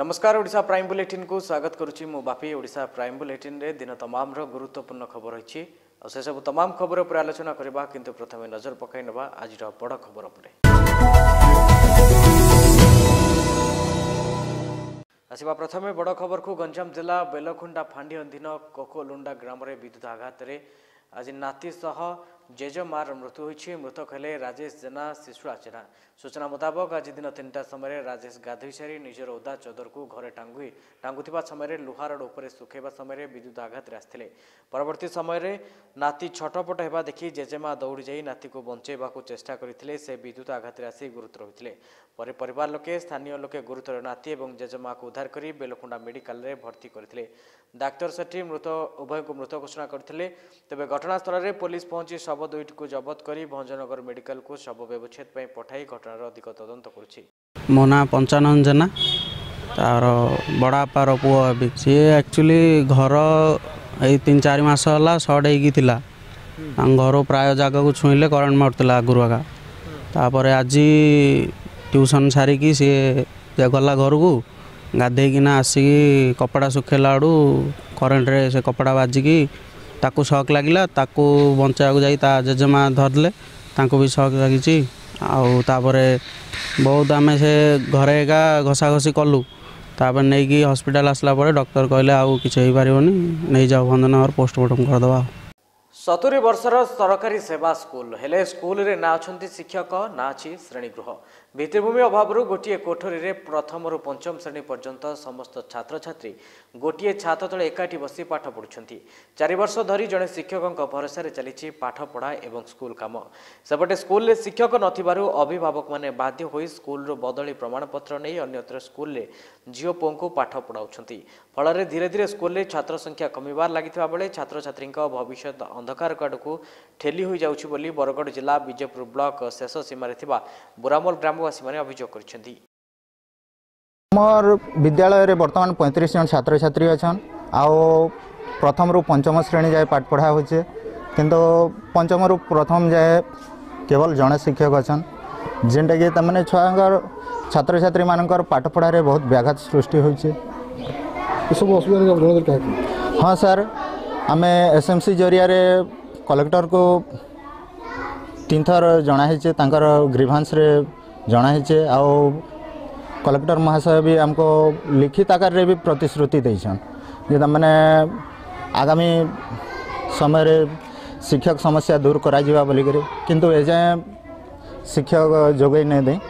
नमस्कार Odisha prime bulletin को स्वागत करुच्ची मु बापी। ओडिशा प्राइम बुलेटिन रे दिन तमाम गुरुत्वपूर्ण खबर रही से सब तमाम खबर पर आलोचना करबा किंतु प्रथमे नजर पकाई नबा आज बड़ खबर पर। आसवा प्रथमे बड़ खबर को गंजाम जिला बेलखुंडा फांडी अधीन कोकोलुंडा ग्राम रे विद्युत आघात रे आज नाती सह जेजमार मृत्यु होइछि। मृतक हेले राजेश जेना शिशुआ जेना। सूचना मुताबक आज दिन 3टा समय राजेश गाधोई सारी निजर ओदा चदर को घरे टांगुथिबा समय लुहा रड उपरे सुखेबा समय विद्युत आघात आसथिले। परवर्ती समय नाती छटपट हेबा देखि जेजेमा दौड़ी जाई नाती को बंचेबाकू चेष्टा करथिले। से विद्युत आघात आसी गुरुतर होइथिले। परे परिवार लोके स्थानीय लोके गुरुतर नाती एवं जेजेमा को उद्धार करी बेलखुंडा मेडिकल रे भर्ती करथिले। डाक्टर सेठी मृत उभय को मृत घोषणा करथिले। तबे घटनास्थल रे पुलिस पहुंची शव दुईटी को जबत करी भंजनगर मेडिकल को शव व्यवच्छेद पई पठाई घटनार अधिक तदंत करुछि। मो ना 55 जना तार बड़ापार पुओ सी एक्चुअली घर ये 3-4 मास है सर्ट होता घर प्राय जगह को छुईले करेन्ट मारता आगुरी आगा तापर आज ट्यूशन सारिकी सी गला घर को गाधेकिना आसिकी कपड़ा सुखेला आड़ू करेन्ट रे से कपड़ा बाजिकी ताकू शक लगिला ताकू बचाया जाई ता जेजेमा धरले तांको भी शक लगी आउे बहुत आम से घरे एका घसा घसी कलु तापर नहीं कि हॉस्पिटल आसला परे डॉक्टर कहले आउ किछ हो पारिबनी नहीं जाओ भंजनगर पोस्टमार्टम करदबा। 70 वर्षर सरकारी सेवा स्कूल हेले स्कूल रे ना अछंती शिक्षक ना अछि श्रेणीगृह। भित्तिभूमि अभाव गोटे कोठरी रे प्रथम रु पंचम श्रेणी पर्यंत समस्त छात्र छात्री गोटे छात तले एकाठी बसी पाठ पढ़ुछंती। 4 वर्ष धरी जड़े शिक्षकों भरोसा रे चली पाठ पढ़ा एवं स्कूल काम। सेपटे स्कूल रे शिक्षक नथिबारु अभिभावक माने बाध्य होई स्कूल रो बदली प्रमाणपत्र नहीं अन्यत्र स्कूल रे झियो पुओं को पाठ पढ़ाउछंती। फल रे धीरे धीरे स्कूल रे छात्र संख्या कमिबार लागिथिबा बेले छात्र छात्री भविष्य अंधकार काड़ को ठेली हो जाउछि बोली बरगढ़ जिला विजयपुर ब्लॉक शेष सीमा रे थिबा बुरामल ग्रामवासी माने अभियोग करछंती। मोर विद्यालय रे वर्तमान 35 जन छात्र छात्री अछन आओ प्रथम रु पंचम श्रेणी जाए पाठ पढ़ा होचे किंतु पंचम रु प्रथम जाए केवल जड़े शिक्षक अछन जेनटा कि तमने छुआंगर छात्र छात्री मानकर पाठ पढ़ा रे बहुत व्याघात सृष्टि होचे। सब असुविधा हाँ सर आम एसएमसी जरिया रे कलेक्टर को 3 थर जनाहे तांकर ग्रीभांस रे जनाहे आओ कलेक्टर महाशय भी हमको लिखित आकार रे भी प्रतिश्रुति देछन जे मैंने आगामी समय रे शिक्षक समस्या दूर करा जिबा बोली करे किंतु ए जाय शिक्षक जोगई नहीं दे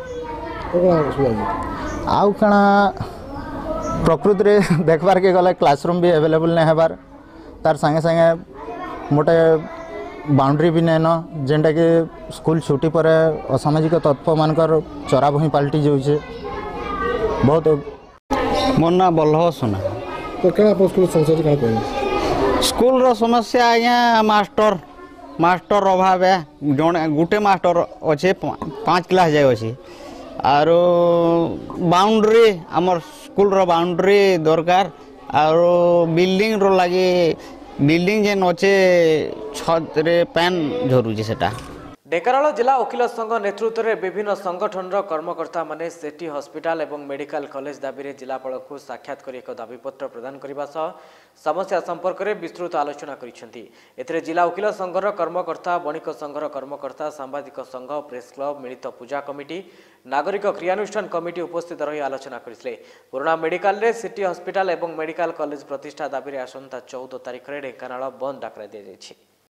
आउ कणा प्रकृति रे देखबार के गले क्लासरूम भी अवेलेबल नहीं हेबार तार संगे संगे मोटे बाउंड्री भी नहीं न जेनटा कि स्कूल छुट्टी पर असामाजिक तत्व मानकर चरा भूमि पलटि जाऊे बहुत। मोर ना बल्लभ सुना तो क्या स्कूल समस्या क्या स्कूल रो समस्या आज्ञा मास्टर अभाव है जड़े गोटे मास्टर अच्छे 5 क्लास जाए अच्छे आरो बाउंड्री आमर स्कूल रो बाउंड्री दरकार आरो बिल्डिंग रो लगे बिल्डिंग जेन अच्छे छत रे पैन झरुचे सेटा। ढेंकानाल जिला वकिल संघ नेतृत्व में विभिन्न संगठन कर्मकर्ता माने सेठी हॉस्पिटल एवं मेडिकल कॉलेज दाबी रे जिलापाल को साक्षात कर एक दाबीपत्र प्रदान करने सह समस्या संपर्क में विस्तृत आलोचना कर जिला वकिल संघर कर्मकर्ता बणिक संघर कर्मकर्ता सांबादिक संघ प्रेस क्लब मिलित पूजा कमिटी नागरिक क्रियानुष्ठान कमिटी उपस्थित रही आलोचना करते। पुराना मेडिकल रे सिटी हॉस्पिटल एवं मेडिकल कॉलेज प्रतिष्ठा दाबी रे आसंता 14 तारिख में ढेंकानाल बंद डाकरा दी।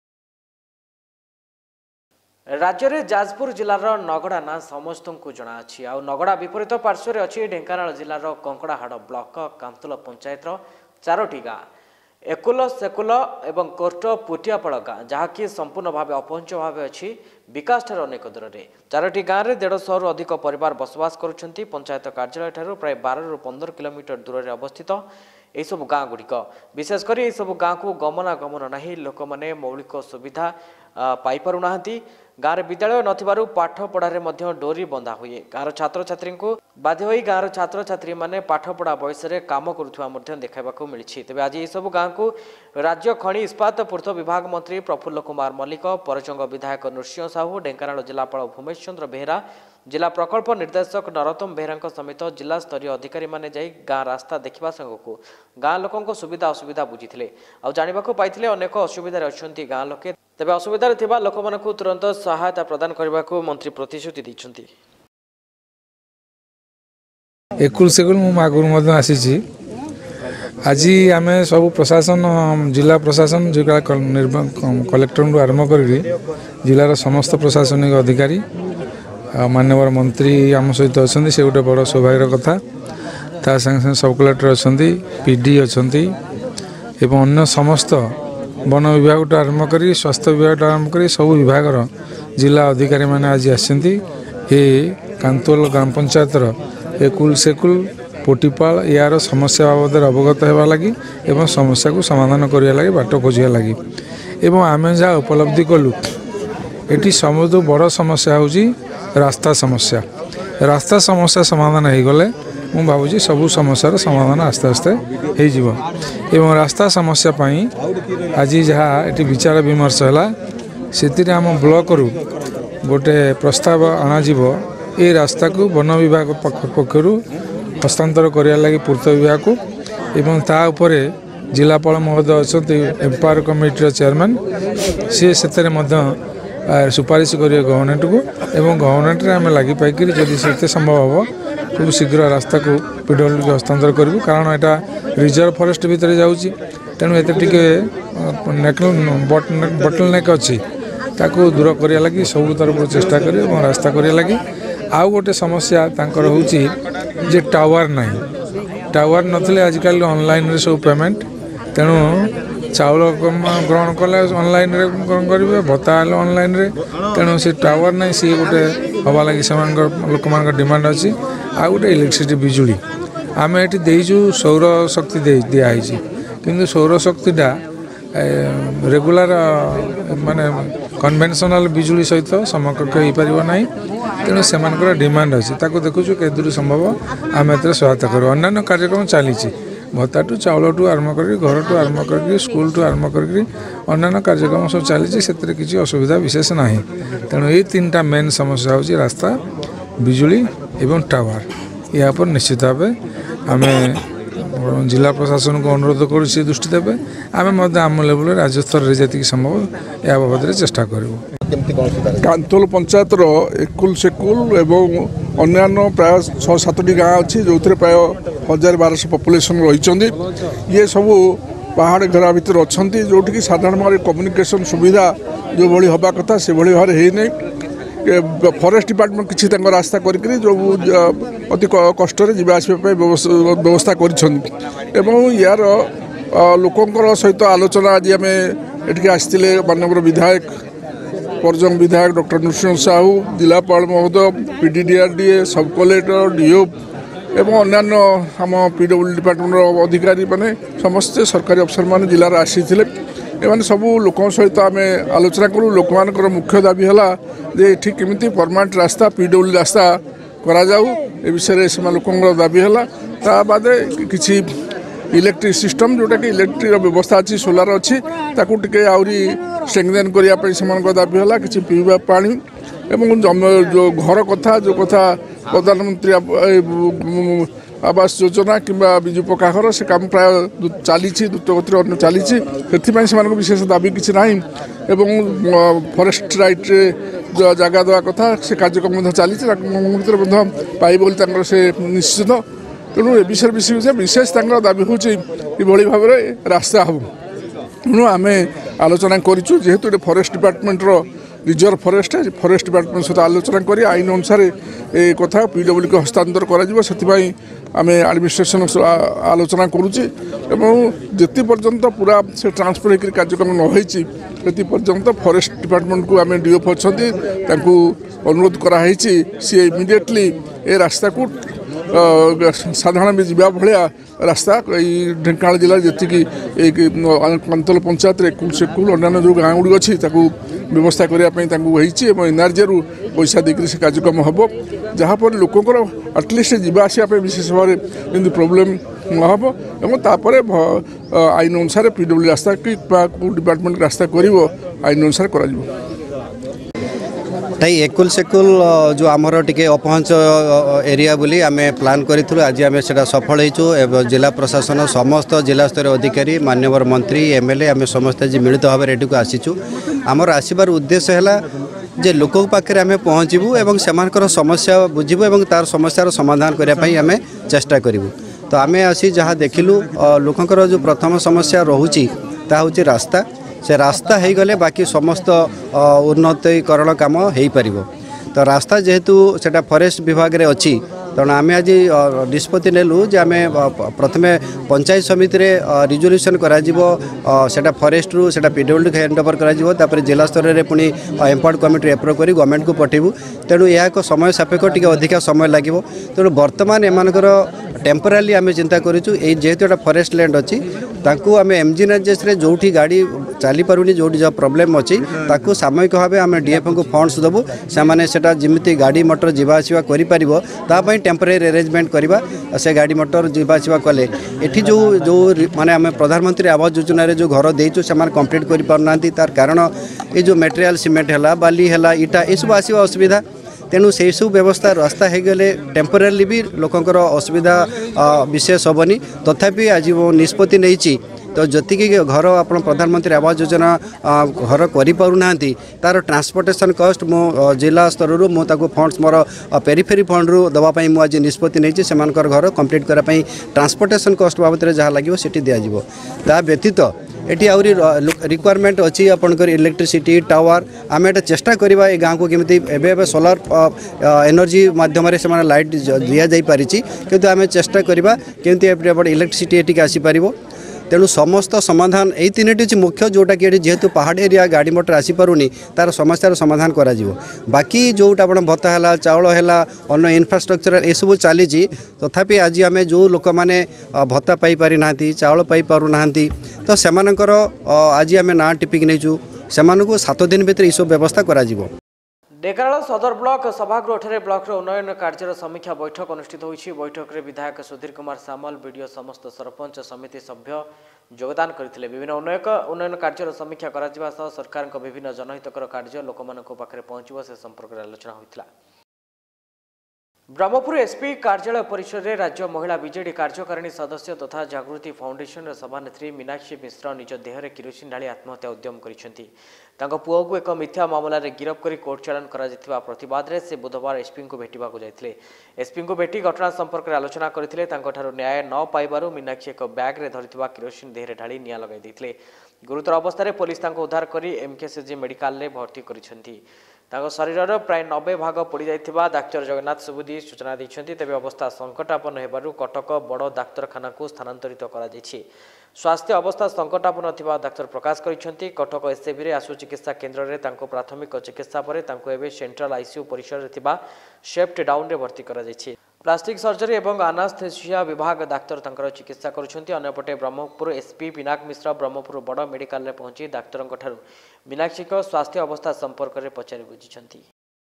राज्य में जाजपुर जिलार नगड़ा ना समस्त को जना अछि आ नगड़ा विपरीत पार्श्व अच्छी ढेंकानाल जिलार कंकड़ाहाड़ ब्लॉक कांतुल पंचायत 4टी गाँ एकुल सेकुल एवं कोर्ट पुटियापाड़ गाँ जहाँकि संपूर्ण भाव अपहंच भाव अच्छी विकास ठार अनेक दूर में 4टी गाँव में 150 रु अधिक परिवार बसवास करुछंती। पंचायत कार्यालय ठार प्राय 12 रु 15 किलोमीटर दूर में अवस्थित यह सब गाँ गुड़िक विशेषकर यह सब गाँ को गमनागमन नहीं लोक मैंने मौलिक सुविधा पाइपारु नाहंती। गाँव विद्यालय नथिबारु पाठ पढ़ारे मध्य डोरी बंधा हुए गाँव छात्र छात्री को बाध्य होई गाँव छात्र छात्री माने पाठ पढ़ा बयस रे काम करुवा देखाइबाकू मिली। तेज आज यह सब गाँव को राज्य खनि इस्पात पूर्त विभाग मंत्री प्रफुल्ल कुमार मल्लिक परचंग विधायक नृसिंह साहू ढेंकानाल जिलापाल भूमेश चंद्र बेहेरा जिला प्रकल्प निर्देशक नरोत्तम बेहरा समेत जिला स्तरीय अधिकारी माने जाई गाँ रास्ता देखा संगक गाँ लोकों सुविधा असुविधा बुझी आ जानवाक पाई अनेक असुविधार अच्छा गाँ लोके तेज असुविधा लोक मानक तुरंत सहायता प्रदान करने को मंत्री प्रतिश्रुति देते। एकुल सेकुल मु आगुरी आसी आज आम सब प्रशासन जिला प्रशासन जिला कलेक्टर आरंभ कर जिलार समस्त प्रशासनिक अधिकारी माननीय मंत्री आम सहित अच्छा से गोटे बड़ सौभाग्यर कथा ता संगे सब कलेक्टर अच्छा पीडी अच्छा एवं अन्य समस्त वन विभाग आरंभ कर स्वास्थ्य विभाग आरंभ कर सब विभाग जिला अधिकारी मैंने आज आसती कांतोल ग्राम पंचायतर एकुल सेकुल पोटीपाल यार समस्या बाबद अवगत होगा लगी एवं समस्या को समाधान करने लगी बाट खोजा लगी एवं आम जहाँ उपलब्धि कलु ये सब बड़ समस्या हूँ रास्ता समस्या समाधान हो गले मु भावुँ सबू समस्यार समाधान आस्ते आस्ते हो रास्ता समस्या आज जहाँ ये विचार विमर्श है से आम ब्लॉक रु गोटे प्रस्ताव अणाजिव ये रास्ता को वन विभाग पक्षर हस्तांतर करने लगी पूर्त विभाग को एवं ता उपरे जिलापाल महोदय अच्छा एम्पायर कमिटी चेयरमैन सी से सुपारिश करेंगे गवर्नमेंट को एवं गवर्नमेंट रे आम लगी पाई जदि से संभव हम खूब शीघ्र रास्ता को पीडब्ल्यू को हस्तांतर करूँ कारण यहाँ रिजर्व फॉरेस्ट भितर जाऊँगी तेणु ये बटलनेक अच्छी ताकू दूर करने लगी सब तरफ चेष्टा करें और रास्ता करने लगी आउ गोटे समस्या तांकर होची जे टावर नहीं टावर नथिले आजिकल ऑनलाइन रे सब पेमेंट तेणु चाउल ग्रहण कले ऑनलाइन रे ग्रहण करेंगे भत्ता ऑनलाइन रे तेणु से टावर नहीं सी गोटे हवा लगी लोक मान डिमांड अच्छी आ गोटे इलेक्ट्रिसिटी बिजुली आम ये देचु सौर शक्ति दिखाई किंतु सौर शक्तिटा रेगुलर माने कन्वेंशनल बिजुली सहित समकक्ष हो पार ना तेणु से डिमांड अच्छी देखु के दूर संभव आम ए सहायता करूँ अन्य कार्यक्रम चली भत्ता टू चाउल टू आरम्भ कर घर टू आरम्भ कर स्कूल टू आरम्भ कर अन्य कार्यक्रम सब चली से किसी असुविधा विशेष ना तेणु ये तीन मेन समस्या हूँ रास्ता बिजुली एवं टावर या पर निश्चित भाव आम जिला प्रशासन को अनुरोध कर दृष्टि देवे आम आम लेवल राज्य स्तर में जी संभव या बाबद चेष्टा करूँ। कांतोल पंचायतर एकुल सेकुल एवं अन्य प्राय 6-7टी गाँ अच्छी जो प्राय 1200 पॉपुलेशन रही ये सब पहाड़ घेरा भितर अच्छा जोटि साधारण भाव कम्युनिकेशन सुविधा जो भली हवा कथा से भाव है फॉरेस्ट डिपार्टमेंट किसी रास्ता करके जो अति कष्ट जावासवाई व्यवस्था कर यार लोकंर सहित आलोचना आज आम ये आसते माननीय विधायक परजंग विधायक डॉक्टर नृसिंह साहू जिलापाल महोदय पीडीडीआरडीए सब कलेक्टर डीओ एवं अन्य आम पीडब्ल्यू डिपार्टमेंट अधिकारी माने समस्त सरकारी अफसर मान जिलार आसी एमाने सबू लोक सहित आम आलोचना करूँ लोक मानकर मुख्य दाबी है जे ये केमी परमानेंट रास्ता पीडब्ल्यू रास्ता करा जाऊ ए विषय से लोकंर दाबी है ता बादे किसी इलेक्ट्रिक सिस्टम जोटा कि इलेक्ट्रिक व्यवस्था अच्छी सोलार अच्छी ताकू टिके आउरी स्ट्रेंथेन करने से दाबी है कि पीवा पानी एवं जो घर कथा जो कथा प्रधानमंत्री आवास योजना किंबा बिजु पक्का घर से काम प्राय चली द्रुतगति चली से विशेष दाबी किसी ना एवं फॉरेस्ट राइट जगह देवा कथा से कार्यक्रम चली पाइब बोली से निश्चित तेणु ए विषय विशेष दाबी हूँ भाव में रास्ता हम तेणु आम आलोचना करूँ जेहेतु फॉरेस्ट डिपार्टमेंटर रिजर्व फॉरेस्ट डिपार्टमेंट सहित आलोचना कर आईन अनुसार ए कथा पीडब्ल्यू को हस्तांतर कर आम एडमिनिस्ट्रेशन आलोचना करुचे जिते पर्यंत पूरा से ट्रांसफर होकर कार्यक्रम नई पर्यंत फॉरेस्ट डिपार्टमेंट को आम डीएफ अच्छा अनुरोध कराई सी इमिडिएटली ए रास्ता को साधारण भी जावा भाया रास्ता ढेंकानाल जिले जी कांतोल पंचायत एकुल सेकुल अन्य जो गाँ गुड़ी अच्छी व्यवस्था करने एनआरजे रु पैसा देकर से कार्यक्रम हम जहाँपर लोकंर आटलिस्ट जावासवाई विशेष भाव में प्रोब्लेम नहब और आईन अनुसार पीडब्ल्यू रास्ता कि डिपार्टमेंट रास्ता कर आईन अनुसार कर ताई एकुल सेकुल जो आमर टिके अपहंच एरिया बोली आम प्लान करूँ आज आम से सफल हो जिला प्रशासन समस्त जिला स्तर अधिकारी माननीय मंत्री एमएलए आम समस्त आज मिलित भाव एटी को आसीचु आमर आसबार उद्देश्य है जे लोक पाखे आम पहुँचू और से समस्या बुझू और तार समस्यार समाधान करने आम चेष्टा करूँ तो आम आसी जहाँ देखिलु लोकंर जो प्रथम समस्या रोचे ता हूँ रास्ता से रास्ता हो गले बाकी समस्त उन्नतीकरण काम हो पार तो रास्ता जेहेतु सेटा फॉरेस्ट विभाग रे अच्छी तेणु आम आज निष्पत्ति नेलु जे आम प्रथमे पंचायत समिति रे रिजोल्यूशन करा फॉरेस्ट रु सेटा पीडब्ल्यू हैंड ओवर करा जिला स्तर में पुणी एम्पावर्ड कमिटी एप्रूव कर गवर्नमेंट को पठेबू तेणु यह एक समय सापेक्ष टी अधिका समय लगे तेणु बर्तमान एमानकर टेम्पोरारी आम चिंता करूँ जेहेतु एटा फॉरेस्ट लैंड अच्छी ताकू आम एमजीएनआरजेएस रे जोठी गाड़ी चली पारुनी जोठी जो प्रॉब्लम अच्छी ताकू सामयिक भाव आम डीएफओ को फंड्स देबू से जमी गाड़ी मोटर जावासवा कर टेम्पोरारी अरेंजमेंट करवा से गाड़ी मोटर जावासवा कले एठी जो जो माने आम प्रधानमंत्री आवास योजना रे जो घर देचु से कंप्लीट कर पारना तार कारण ये जो मटेरियल सीमेंट है बाली है इटा ये सब आसवा असुविधा तेणु से सब व्यवस्था रास्ता हो गले टेम्पोरारी भी लोकंर असुविधा विशेष हेनी तथापि आज वो निष्पत्ति नहीं तो जी घर आप प्रधानमंत्री आवास योजना घर करना तार ट्रांसपोर्टेशन कॉस्ट मो जिला स्तर मुझे फंड्स मोर पेरीफेरी फंड रु दवाई मुझे निष्पत्ति नहीं से घर कंप्लीट करने ट्रांसपोर्टेशन कॉस्ट बाबद जहाँ लगे सीटी दिज्व ता व्यतीत एटी आउरी रिक्वायरमेंट अच्छी आपंकर इलेक्ट्रिसिटी टावर आम एटा चेष्टा करवा ये गाँव को केमी एवं सोलार एनर्जी मध्यम से लाइट दि जापारी किंतु आम चेष्टा करवा केमी इलेक्ट्रिसिटी एटी आसीपर तेणु समस्त समाधान यही तीन मुख्य जोटा कि जेहेतु पहाड़ एरिया गाड़ी मोटर आसीपारूनी तार समस्यार समाधान करा बाकी जोटा आप भत्ता है चाउल है अन्न इनफ्रास्ट्रक्चर ये सब चली तथापि आज आम जो लोक मैंने भत्ता पाई ना चाउल पाई पारना तो से आज आम ना टिपिक नहीं से 7 दिन भीतर ये सब व्यवस्था करा ढेंकानाल सदर ब्लॉक सभागृह ब्लॉक उन्नयन कार्यर समीक्षा बैठक अनुष्ठित होती बैठक में विधायक सुधीर कुमार सामल बीडीओ समस्त सरपंच समिति सभ्य योगदान करते विभिन्न उन्नयन कार्यर समीक्षा करा सरकार विभिन्न जनहितकर कार्य लोक पाखे पहुंचव से संपर्क में आलोचना होता। ब्रह्मपुर एसपी कार्यालय परिसर में राज्य महिला बीजेडी कार्यकारिणी सदस्य तथा जागृति फाउंडेशन सभानेत्री मीनाक्षी मिश्र निज देहरे किरोसिन ढाली आत्महत्या उद्यम करिसेंती। तांको पुओ को एक मिथ्या मामला रे गिरफ्त करी कोर्ट चालान करा जितबा प्रतिवाद रे से बुधवार एसपी को भेटिबा को जायथिले। एसपी को भेटी घटना संपर्क में आलोचना करथिले। तांको ठारो न्याय न पाइबारु मीनाक्षी एक बैग रे धरिथिबा किरोसिन देहरे ढाली निया लगाई दैथिले। गुरुतर अवस्था रे पुलिस तांको उद्धार करी एमकेसीजी मेडिकल रे भर्ती करिसेंती। तांको शरीर प्राय 90 भाग पड़ जाइथिबा डाक्टर जगन्नाथ सुबुदी सूचना दैछन्ती। तेबे अवस्था संकटापन्न हेबारु कटक बड़ डाक्तरखाना को स्थानांतरित करा जायछि। स्वास्थ्य अवस्था संकटापन्न थिबा डाक्तर प्रकाश करिसेंती। कटक एसएबी रे आशु चिकित्सा केन्द्र रे तांको प्राथमिक चिकित्सा परे तांको एबे सेंट्रल आईसीयू परिसर रे थिबा शिफ्ट डाउन रे भर्ती करा जायछि। प्लास्टिक सर्जरी एवं अनास्थेसिया विभाग डाक्तर तांकर चिकित्सा करुछन्ती। अन्यपटे ब्रह्मपुर एसपी मीनाक मिश्र ब्रह्मपुर बड़ मेडिकल रे पहुंची डाक्तरंक ठारू मीनाक्षी को स्वास्थ्य अवस्था संपर्क में पचारि बुझिछन्ती।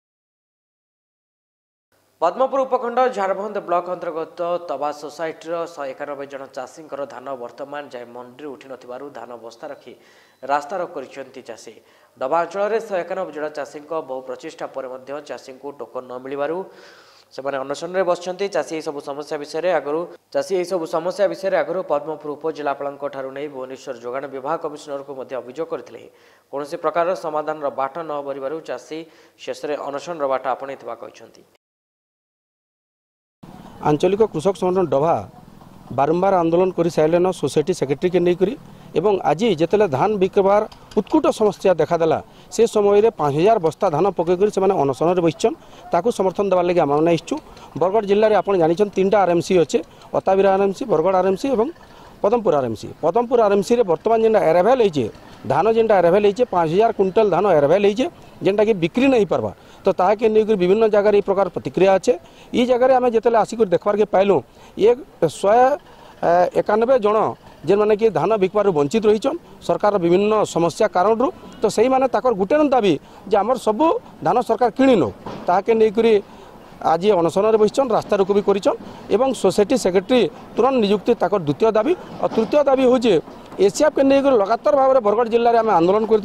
पद्मपुर उपखंड झारबंद ब्लॉक अंतर्गत तबा सोसाइटीर 191 जन चाषी धान वर्तमान जाए मंडी उठी नथिबारु धान बस्ता रखी रास्ता रोक करिसेंती चाषी। डबा अंचल में 191 जन चाषी बहु प्रचेषा पर चाषी को टोकन न मिलबारु सेमाने अनशन में बसचंती। चाषी सब समस्या विषय आगु पद्मपुर उपजिलापाल ठारू नहीं भुवनेश्वर जोगाण विभाग कमिशनर को अभियोग करते कौन प्रकार समाधान बाट न बरु चाषी शेष में अनशन बाट आपणे कहते। आंचलिक कृषक संगठन डभा बारंबार आंदोलन कर सारे सोसाइटी सेक्रेटरी के नहीं एवं आज जिते धान बिकबार उत्कुट समस्या देखादेला से समय 5000 बस्ता धान पकईकर से अनशन बसचन ताकू समर्थन देवार लगे आम आसचु। बरगढ़ जिले में आपड़ जानी 3टा आरएमसी अच्छे अताबिरा आरएमसी बरगढ़ आरएमसी और पदमपुर आरएमसी रे वर्तमान जेनटा एरेवेल होइए धान जेनटा एरेवेल होइए 5000 क्विंटल धान एरेवेल होइए जेनटा कि बिक्री नहीं पार्बा तो ताके नहीं विभिन्न जगह प्रकार प्रतिक्रिया अच्छे। ये जगह आम जिते आसिक देखबार के पाइलु ये 191 जन जेन मैंने कि धान बिकबार वंचित रहीचन सरकार विभिन्न समस्या कारण रू तो सही माने ताकर गुटे दाबी जे आमर सब धान सरकार किणी नो ताके नहीं आज अनशन बसचन रास्ता रोक भी कर सोसाइटी सेक्रेटरी तुरंत नियुक्ति ताकर द्वितीय दाबी और तृतीय दाबी हूँ एसीएफ के नहीं लगातार भाव में बरगढ़ जिले में आम आंदोलन करूँ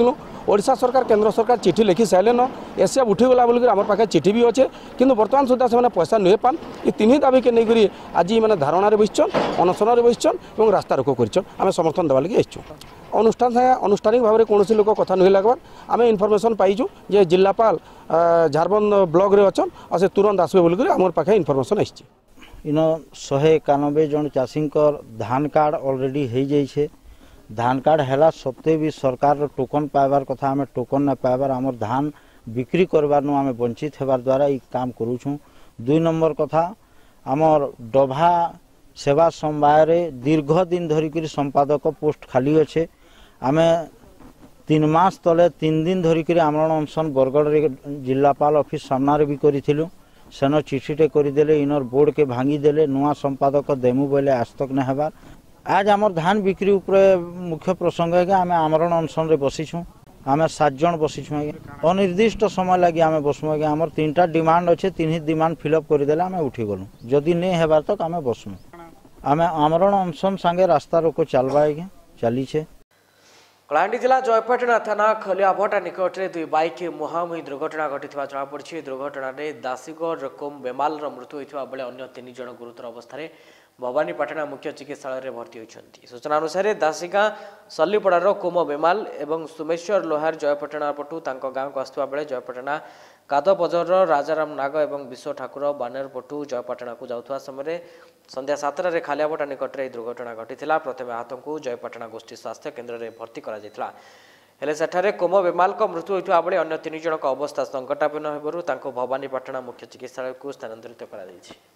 ओडिशा सरकार केंद्र सरकार चिठी लिखि सारे एसएफ उठीगला बोलिक आम पाखे चिठी भी अच्छे किंतु बर्तमान सुधा से पैसा नुहे पान ये तीन दाबी के नहीं आज मैंने धारणा बसचन अनशन बसचन और रास्ता रोको कर समर्थन देवा लगे आसचु अनुष्ठान अनुष्ठानिक भाव में कौन लोक कथा नुहे लगवार आम इनफर्मेशन पाइचु जे जिलापाल झारबंद ब्लॉक रे अच्छन और से तुरंत आसबे बोलिक आम पाखे इनफर्मेशन आसी इन 191 जन चाषी धान कार्ड ऑलरेडी हो जाइए धान कार्ड है सत्वे भी सरकार टोकन पाइबार कथा आम टोकन ना पाइबार आम धान बिक्री करवार आम वंचित होबार द्वारा ये काम करूँ। 2 नंबर कथा आमर डभा सेवा समवाय दीर्घ दिन धरिक संपादक पोस्ट खाली अच्छे आम 3 मास तले 3 दिन धरिक आमरण अनशन बरगढ़ जिलापाल ऑफिस सामने भी करूँ सेन चिठीटे करदेले इनर बोर्ड के भांगीदेले नुआ संपादक देमु बोले आज तक नहीं हबार आज आमर धान बिक्री उपरे मुख्य प्रसंग है कि आम आमरण अनशन बसीछूँ आम 7 जन बसीछूँ आज्ञा अनिर्दिष्ट समय लगे आम बसमु आज्ञा आमर 3टा डिमांड अच्छे 3 डिमांड फिलअप करदेले आम उठी गलु जदि नहीं हेबार तक आम बसमु आम आमरण अनशन सांगे रास्ता रोको चलवा आज्ञा चलीछे। कलाहांडी जिला जयपाटना थाना खलियाभटा निकट में 2 बाइक मुहांमुही दुर्घटना घटी जमापड़ी दुर्घटना में दासीगढ़ कोम बेमाल मृत्यु होता बेले अन्य 3 जन गुरुतर अवस्था भवानीपाटना मुख्य चिकित्सालय भर्ती होती। सूचना अनुसार दासीगाँ सल्लीपड़ार कोम बेमाल और सुमेश्वर लोहार जयपाटना पटू गाँव को आसुवा बेले जयपाटना कादबजर राजाराम नाग और विश्व ठाकुर बानेर पटू जयपाटना को जाऊा समय संध्या 7टार खालियाभटा निकट में दुर्घटना घटी प्रथम आहत को जयपाटना गोष्ठी स्वास्थ्य केन्द्र में भर्ती हेले सेठारे कोम बेमाल मृत्यु होता बेले अन्य 3 जन अवस्था संकटापन्न होबारु भवानीपाटना मुख्य चिकित्सालय को स्थानांतरित कर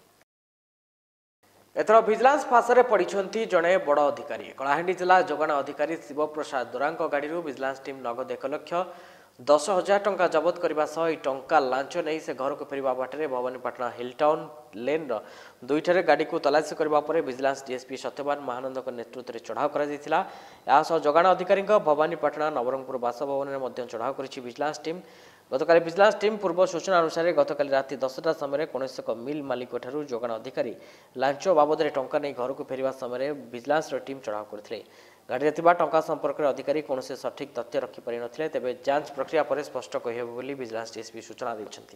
एथर भिजिलांस फासरे पड़ती जड़े बड़ अधिकारी कलाहांडी जिला जोगाण अधिकारी शिवप्रसाद दोरा गाड़ी भिजिलांस टीम नगद 1,10,000 टंका जबत करने सह टंका लांच नहीं से घर को फेरवा बाटे भवानीपाटना हिलटाउन लेन 2 गाड़ी को तलाशी करने पर भिजिलांस डीएसपी सत्यवान महानंद नेतृत्व में चढ़ाव कर जोगाण अधिकारी भवानीपाटना नवरंगपुर बासभवन में चढ़ाव कर भिजिलांस टीम गतकाली भिजिलांस टीम पूर्व सूचना अनुसार गतकाली राति 10टा समय कौन एक मिल मालिक जोगाण अधिकारी लांच बाबद टंका नहीं घर को फेरवा समय भिजिलांस टीम चढ़ाव करते गाड़ी में टंका संपर्क में अधिकारी कौन सठिक तथ्य रखिपारि नथिले तेबे जांच प्रक्रिया पर स्पष्ट कहि भिजिलांस डीएसपी सूचना देछन्ति।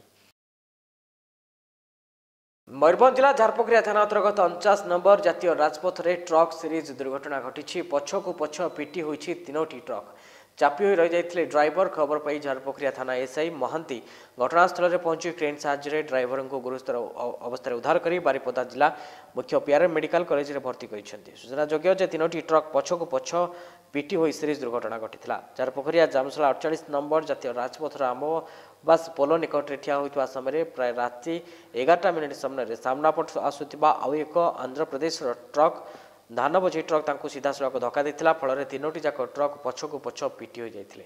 मयूरभंज जिला झारपखरिया थाना अंतर्गत 49 नंबर जातीय राजपथ रे ट्रक सीरीज दुर्घटना घटी पछकु पछ पिटी होईछि 3टी ट्रक चापी हो रही जाते ड्राइवर खबर पाई झारपखरिया थाना एसआई महांती घटनास्थल में पहुंची ट्रेन साहाय्य ड्राइवर को गुरुतर अवस्था उद्धार कर बारिपदा जिला मुख्य पीआरएम मेडिकल कॉलेज में भर्ती कर सूचनाजोग्य 3टी ट्रक पछकु पछ पिटी हो सीरीज दुर्घटना घटी झारपखरिया जामसला 48 नंबर जातीय राजपथर आमबास पोलो निकट में ठिया होता समय प्राय राति 11टा मिनिट समय सामना पट आसुवा आउ एक आंध्र प्रदेश ट्रक धान बोझी ट्रक सीधा सड़क धक्का देता फल 3टी जाक ट्रक पछकु पछ पिटी हो जाते।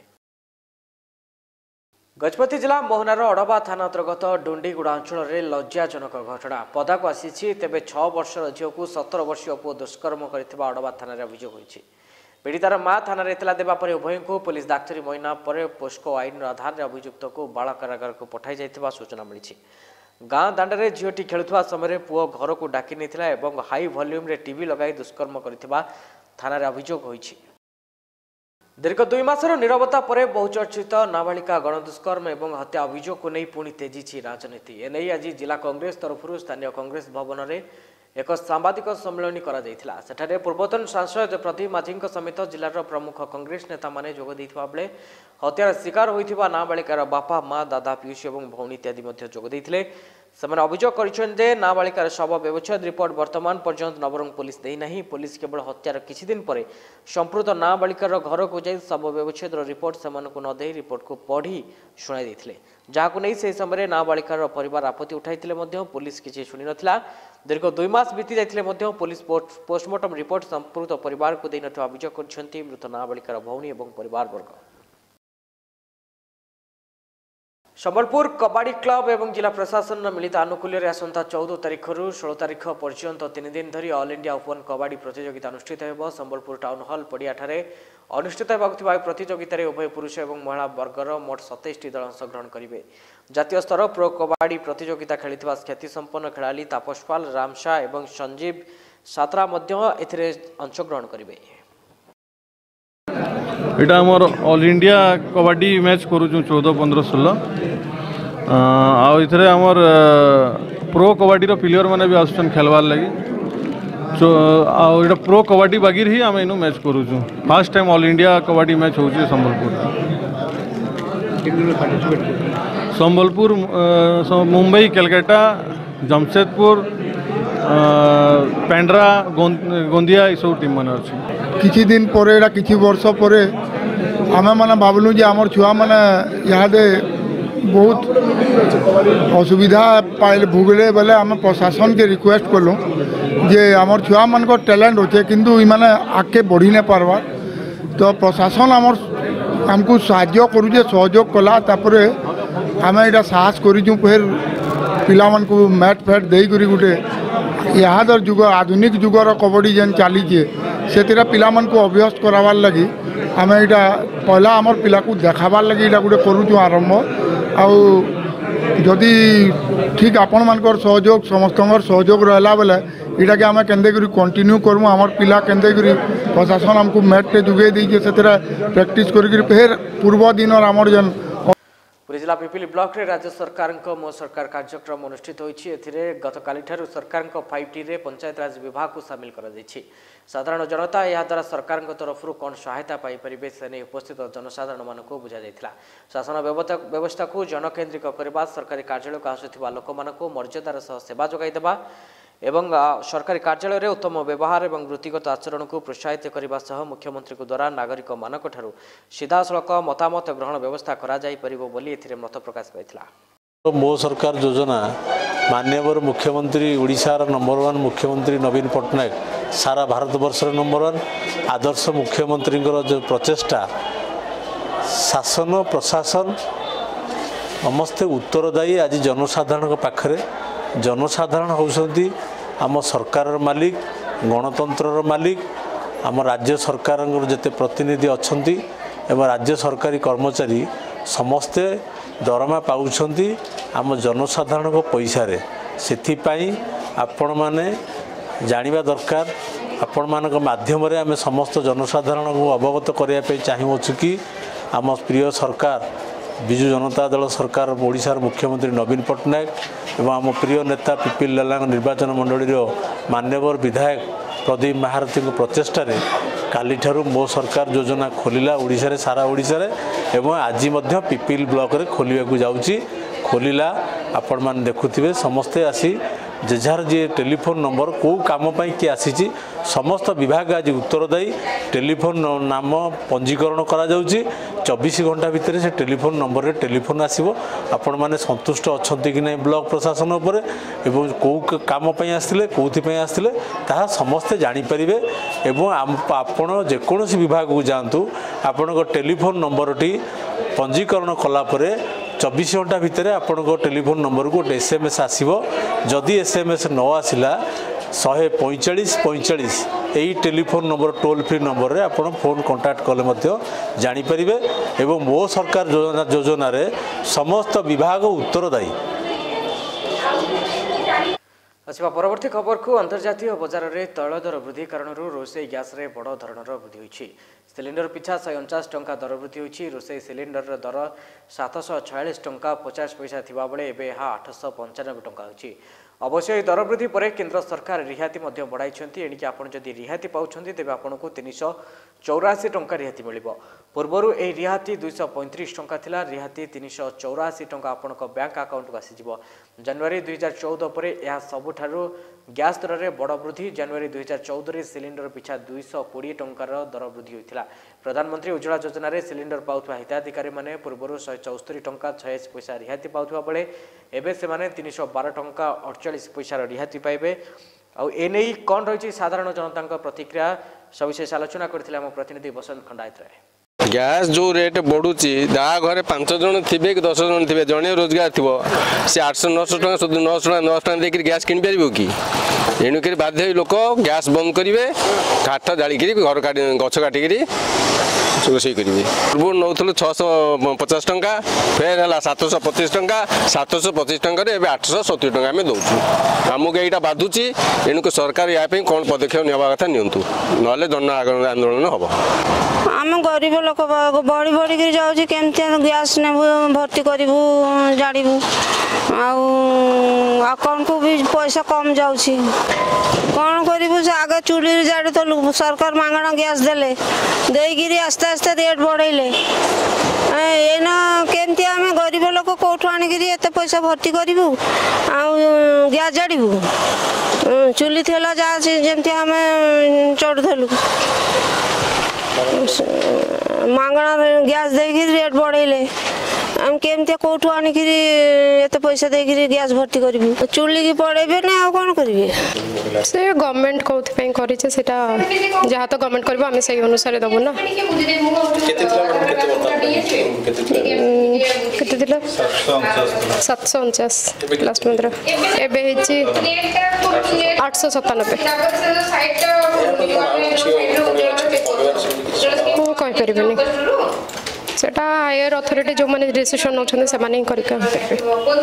गजपति जिला मोहनार अड़बा थाना अंतर्गत डुंडीगुड़ा अंचल में लज्जाजनक घटना पदा को आसी तेबे 6 वर्षर झील को 17 वर्षीय पुओ दुष्कर्म कर अड़बा थाना अभियोग होती पीड़ितार माँ थाना इतला देवा पर उभय को पुलिस डाक्तरी महीना पर पोस्को आईन आधार में अभियुक्त को बाल कारागार को पठाई जाइथिबा सूचना मिली। गाँ दांडे झीटी खेलुवा समय पुओ घर को डाकी नहीं हाई वॉल्यूम रे टीवी लगाई दुष्कर्म कर थाना अभियोग होती। दीर्घ 2 मासर नीरवता पर बहुचर्चित नाबालिका गणदुष्कर्म और हत्या अभियोग को नहीं पुणी तेजी राजनीति एने आज जिला कांग्रेस तरफ स्थानीय कांग्रेस भवन में एक सांबादिक सम्मेलन कर पूर्वतन सांसद प्रदीप माझी समेत जिलार प्रमुख कांग्रेस नेता माने जोग देइथिबा बेले हत्यार शिकार होइथिबा नाबालिकार बापा माँ दादा पीयूष और भौणी इत्यादि जोग देइथिले। सेमाने अभियोग करिसेन जे नाबालिकार शव व्यवच्छेद रिपोर्ट वर्तमान पर्यंत नवरंग पुलिस देई नाही। पुलिस केवल हत्यार किछि दिन पर संपूर्ण नाबालिकार घर को जाई शव व्यवच्छेद रिपोर्ट सेमानकु न देई रिपोर्ट को पढ़ी शुणाई देथिले जहाकु नै से समय नाबालिकार परिवार आपत्ति उठाइथिले मध्य पुलिस किछि शुनि नथिला। दीर्घ 2 मास बीती जाइथिले मध्य पुलिस पोस्टमार्टम रिपोर्ट संपूर्ण परिवार को देई नथिबा अभियोग करछन्ती मृत नाबालिकार भौणी और परिवार वर्ग। संबलपुर कबाड़ी क्लब एवं जिला प्रशासन मिलित आनुकूल्य आसंता 14 तारिख रु 16 तारिख पर्यंत 3 दिन धरी ऑल इंडिया ओपन कबाड़ी प्रतियोगिता अनुष्ठित हो। संबलपुर टाउन हॉल पड़िया अनुष्ठित होगा प्रतियोगितार उभय पुरुष और महिला वर्गर मोट 27टी दल अंशग्रहण करेंगे। जातीय स्तर प्रो कबाड़ी प्रतियोगिता खेली ख्यातिसंपन्न खेलाड़ी तापसपाल रामशा और संजीव सातरा अंशग्रहण करेंगे। यहाँ आमर ऑल इंडिया कबड्डी मैच करूँ 14, 15, 16 आउे आमर प्रो कबड्डी प्लेयर मैंने भी आसुन खेलवार लगी आउ प्रो कबड्डी बागिर ही आम इन मैच करूँ first time all India kabaddi match हो संबलपुर संबलपुर मुंबई कलकत्ता जमशेदपुर पेंड्रा गोंदिया ये सब टीम मैंने अच्छी किछि दिन पर किछि वर्ष पर आमे माने भावलु जे आमर छुआ माने इहादे बहुत असुविधा पाइल भोगले बेले आम प्रशासन के रिक्वेस्ट कलु जे आमर छुआ मान को टैलेंट होचे किंतु इमाने आगे बढ़ी नहीं पारवा तो प्रशासन आमर हमको साहाय्य करूजे सहयोग कला तापरे आमे इटा साहस करूँ फिर पिला मान को मैट फैट दे करी गुटे इहादर जुग आधुनिक जुगर कबड्डी जेन चलीचे से पिला मान को अभ्यस्त करावार लगी आमे इटा पहला आमर पिला को देखाबार लगी इटा गोटे करूँ आरंभ आउ जदि ठीक आपण मानकर सहयोग समस्त सहयोग रहला बेले इटा के आमे केंदे करी कंटिन्यू करूँ आमर पिला केंदे करी प्रशासन हमको मैट टे जुगे दी से प्रैक्टिस करी फिर पूर्व दिन और आमर जन पुरी जिला पिपिली ब्लॉक रे राज्य सरकार मो सरकार कार्यक्रम अनुष्ठित होइछि एथिरे गतकाली ठारू सरकार 5T रे पंचायत राज विभाग को शामिल करा दैछि साधारण जनता या द्वारा सरकार तरफ कौन सहायता पाई परिबे से नहीं उपस्थित जनसाधारण मानक बुझा जाइथिला शासन व्यवस्था को जनकेन्द्रिक करबा सरकारी कार्यालय को आसुथिबा लोक मानक मर्यादार सह सेवा जोगाई देबा एवं सरकारी कार्यालय रे उत्तम व्यवहार एवं वृत्तिगत आचरण को प्रोत्साहित करने सह मुख्यमंत्री को द्वारा नागरिक मानक ठारू सीधासलख मतामत ग्रहण व्यवस्था करा जाई परिबो बोली एथिरे मत प्रकाश पाइथिला। तो मो सरकार योजना माननीय मुख्यमंत्री ओडिशार नंबर 1 मुख्यमंत्री नवीन पट्टनायक सारा भारत वर्ष नंबर 1 आदर्श मुख्यमंत्री जो प्रचेष्टा शासन प्रशासन समस्ते उत्तरदायी आज जनसाधारण पाखरे जनसाधारण होउछंती आम सरकार मालिक गणतंत्र मालिक आम राज्य सरकार जेते प्रतिनिधि अच्छी एवं राज्य सरकारी कर्मचारी समस्ते दरमा पाउछंती आम जनसाधारण को पैसा रे सेथिपाई आपण माने जानिबा दरकार आपण मानक माध्यम रे आम समस्त जनसाधारण को अवगत करने पे चाहूँ कि आम प्रिय सरकार विजु जनता दल सरकार ओडिशार मुख्यमंत्री नवीन पट्टनायक एवं आम प्रिय नेता पिपिल लाला निर्वाचन मंडली मान्यवर विधायक प्रदीप महारथी प्रचेष्टा काली ठारू मो सरकार योजना खोलिला ओडिशा सारा ओडिशा एवं आज पिपिल ब्लॉक रे खोलिया जाऊँगी खोलिला आपण मान देखुथिबे समस्ते आसी जेजार जी टेलीफोन नंबर कौ काम किए आसी समस्त विभाग आज उत्तरदायी टेलीफोन नाम पंजीकरण करा जाउची 24 घंटा भितर से टेलीफोन नंबर रे टेलीफोन आसीबो आपण माने संतुष्ट अछंती कि नै ब्लॉक प्रशासन उपरे एवं कौ काम आसथिले कोथि पय आसथिले ताहा समस्ते जानि परिबे एवं आपण जे कोनोसी विभाग को जांतु आपण को टेलीफोन नंबर टी पंजीकरण कला परे 24 घंटा भितर आपण को टेलीफोन नंबर को SMS आसीबो जदि SMS न आसिला 14545 यही telephone number toll free number रे आपण फोन कांटेक्ट कले मध्य जानि परिबे एवं मो सरकार योजना रे समस्त विभाग उत्तरदायी। अच्छा परवर्ती खबर को अंतर्जातीय बजार रे तैल दर वृद्धि कारण रोषे गैस रे बड़ धरणर वृद्धि होइछि सिलिंडर पिछा 149 टंका दर वृद्धि होइछि रोषे सिलिंडर दर 746 टंका 50 पैसा थिबा बेले एबे हा 895 टंका होइछि अवश्य दर वृद्धि पर केंद्र सरकार रिहाती बढ़ाई एणिकी आप रिहाती पाँच तेज आपन को 384 टंका रिहाती मिल पूर्वर यह रिहाती 235 टंका थिला रिहाती 384 टंका आपण बैंक अकाउंट को आसीज जनवरी 2014 पर यह सबुठारु गैस दर में बड़ वृद्धि जनवरी 2014 में सिलिंडर पिछा 220 टंकार दर वृद्धि होता प्रधानमंत्री उज्ज्वला योजना रे सिलिंडर पाउथवा हिताधिकारी माने पूर्वर 174 टंका 86 पैसा रिहाती पाउथवा बेले एबे से माने 312 टंका 48 पैसा रिहाती पाइबे आ एने कौन रही साधारण जनता प्रतिक्रिया सविशेष आलोचना करथिले हम प्रतिनिधि बसंत खंडायत राय गैस जो रेट बढ़ुची जहाँ घरे 5 जन थे कि 10 जन थे जड़े रोजगार थी सी 800-900 टका 900 टका देकर गैस किन पार कि एणुक बाध्य लोक गैस बंद करेंगे काठ जालिक घर गछ काटिक ରୋଷେଇ କରିବେ। ପୂର୍ବରୁ ନେଉଥିଲୁ 650 ଟଙ୍କା, ଫେର ହେଲା 725 ଟଙ୍କା, 725 ଟଙ୍କାରେ ଏବେ 870 ଟଙ୍କା ଆମେ ଦେଉଛୁ। ଆମକୁ ଏଇଟା ବାଧୁଛି, ଏଣୁକୁ ସରକାର ୟା ପାଇଁ କ'ଣ ପଦକ୍ଷେପ ନେବା କଥା ନିଅନ୍ତୁ, ନହେଲେ ଜନ ଆନ୍ଦୋଳନ ହେବ। ଆମେ ଗରିବ ଲୋକ ବଢ଼ି ବଢ଼ିକିରି ଯାଉଛି, କେମିତି ଗ୍ୟାସ୍ ନେବୁ, ଭର୍ତ୍ତି କରିବୁ, ଜାଳିବୁ, ଆଉ ଆକାଉଣ୍ଟକୁ ବି ପଇସା କମ୍ ଯାଉଛି। କ'ଣ କରିବୁ, ସେ ଆଗେ ଚୁଲିରେ ଜାଳୁଥିଲୁ, ସରକାର ମାଗଣା ଗ୍ୟାସ୍ ଦେଲେ, ଦେଇକିରି ଆସ୍ତେ ଆସ୍ତେ ରେଟ୍ ବଢ଼େଇଲେ। ଏଇନା କେମିତି ଆମେ ଗରିବ ଲୋକ କେଉଁଠୁ ଆଣିକିରି ଏତେ ପଇସା ଭର୍ତ୍ତି କରିବୁ ଆଉ ଗ୍ୟାସ୍ ଜାଳିବୁ? ଚୁଲି ଥିଲା ଯାହା ଯେମିତି ଆମେ ଚଢ଼ୁଥିଲୁ, ମାଗଣା ଗ୍ୟାସ୍ ଦେଇକିରି ରେଟ୍ ବଢ଼େଇଲେ, ଆମେ କେମିତି କେଉଁଠୁ ଆଣିକିରି ଏତେ ପଇସା ଦେଇକିରି ଗ୍ୟାସ୍ ଭର୍ତ୍ତି କରିବୁ? ଚୁଲିକି ପଡ଼େଇବେ ନା ଆଉ କ'ଣ କରିବେ? ସେ ଗଭର୍ଣ୍ଣମେଣ୍ଟ କେଉଁଥିପାଇଁ କରିছে ସେଟା ଯାହା ତ ଗଭର୍ଣ୍ଣମେଣ୍ଟ କରିବ ଆମେ ସେଇ ଅନୁସାରେ ଦେବୁ ନା। କେତେ ଥିଲା? 749 ଲାଷ୍ଟ ମନ୍ଥର, ଏବେ ହେଇଛି 897। ମୁଁ କହିପାରିବିନି, ସେଟା ହାୟର ଅଥରିଟି ଯେଉଁମାନେ ଡିସିସନ୍ ନେଉଛନ୍ତି ସେମାନେ ହିଁ କରିକି କହିପାରିବେ।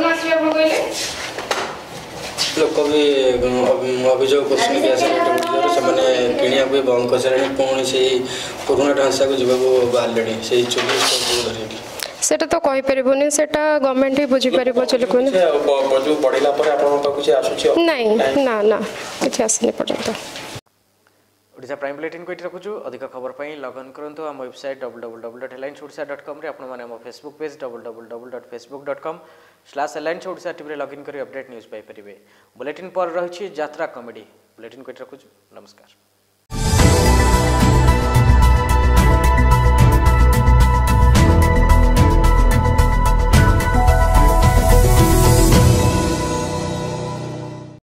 ଲୋକ ବି ଅଭିଯୋଗ କରୁଛନ୍ତି ଗ୍ୟାସ୍ ରେଟ୍ ସେମାନେ କିଣିବାକୁ ବି ବନ୍ଦ କରିସାରିଲେଣି, ପୁଣି ସେଇ ପୁରୁଣା ଢାଞ୍ଚାକୁ ଯିବାକୁ ବାହାରିଲେଣି ସେଇ ଚୁଲି ଧରିକି। ସେଟା ତ କହିପାରିବୁନି, ସେଟା ଗଭର୍ଣ୍ଣମେଣ୍ଟ ହିଁ ବୁଝିପାରିବ। ଚୁଲିକୁନି ବଢ଼ିଲା ପରେ ଆପଣଙ୍କ ପାଖକୁ କିଛି ଆସୁଛି? ନାଇଁ, ନା ନା କିଛି ଆସିନି ପର୍ଯ୍ୟନ୍ତ। ओडिशा प्राइम बुलेटिन को रखुचु। अधिक खबर पर लगइन करूँ आम वेबसाइट www.headlinesodisha.com आम Facebook page www.facebook.com/headlinesodisha TV login कर अपडेट न्यूज पाइपर। बुलेटिन पर रही यात्रा कॉमेडी। बुलेटिन को रखुचु। नमस्कार।